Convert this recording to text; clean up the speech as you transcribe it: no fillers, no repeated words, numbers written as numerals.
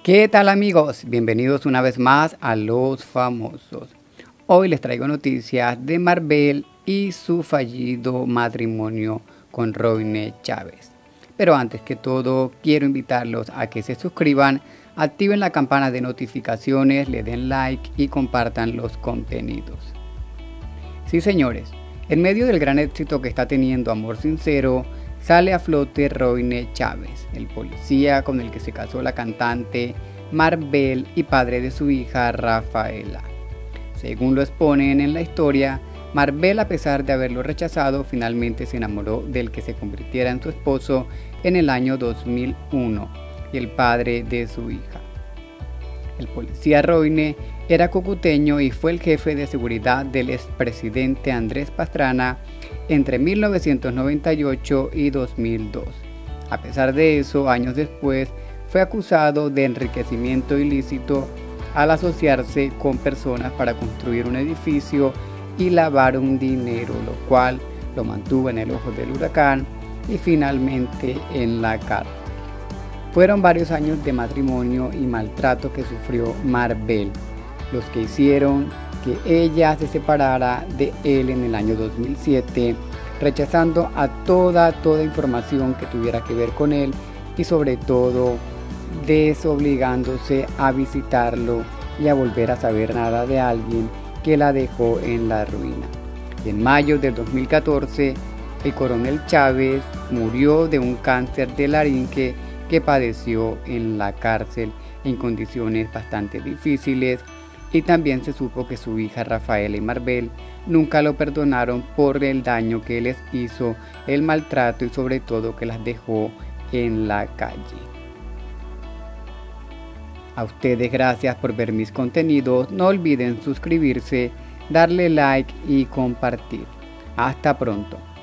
¿Qué tal amigos? Bienvenidos una vez más a Los Famosos. Hoy les traigo noticias de Marvel y su fallido matrimonio con Roine Chávez. Pero antes que todo, quiero invitarlos a que se suscriban, activen la campana de notificaciones, le den like y compartan los contenidos. Sí señores, en medio del gran éxito que está teniendo Amor Sincero, sale a flote Roine Chávez, el policía con el que se casó la cantante Marvel y padre de su hija Rafaela. Según lo exponen en la historia, Marvel, a pesar de haberlo rechazado, finalmente se enamoró del que se convirtiera en su esposo en el año 2001 y el padre de su hija. El policía Roine era cucuteño y fue el jefe de seguridad del expresidente Andrés Pastrana entre 1998 y 2002. A pesar de eso, años después, fue acusado de enriquecimiento ilícito al asociarse con personas para construir un edificio y lavar un dinero, lo cual lo mantuvo en el ojo del huracán y finalmente en la cárcel. Fueron varios años de matrimonio y maltrato que sufrió Marvel, los que hicieron que ella se separara de él en el año 2007, rechazando a toda información que tuviera que ver con él y sobre todo desobligándose a visitarlo y a volver a saber nada de alguien que la dejó en la ruina. Y en mayo del 2014, el coronel Chávez murió de un cáncer de laringe que padeció en la cárcel en condiciones bastante difíciles, y también se supo que su hija Rafaela y Marvel nunca lo perdonaron por el daño que les hizo, el maltrato y sobre todo que las dejó en la calle. A ustedes gracias por ver mis contenidos, no olviden suscribirse, darle like y compartir. Hasta pronto.